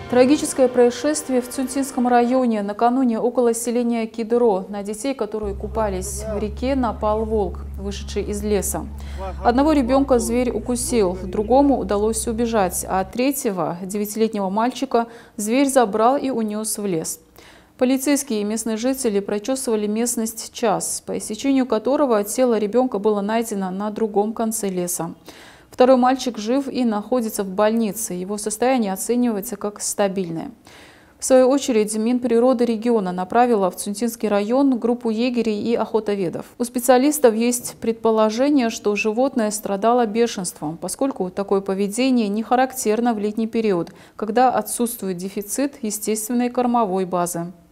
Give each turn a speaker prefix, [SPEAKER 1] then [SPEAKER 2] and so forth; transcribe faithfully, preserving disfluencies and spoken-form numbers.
[SPEAKER 1] Трагическое происшествие в Цунтинском районе. Накануне около селения Кидыро на детей, которые купались в реке, напал волк, вышедший из леса. Одного ребенка зверь укусил, другому удалось убежать, а третьего, девятилетнего мальчика, зверь забрал и унес в лес. Полицейские и местные жители прочесывали местность час, по истечению которого тело ребенка было найдено на другом конце леса. Второй мальчик жив и находится в больнице. Его состояние оценивается как стабильное. В свою очередь, Минприроды региона направила в Цунтинский район группу егерей и охотоведов. У специалистов есть предположение, что животное страдало бешенством, поскольку такое поведение не характерно в летний период, когда отсутствует дефицит естественной кормовой базы.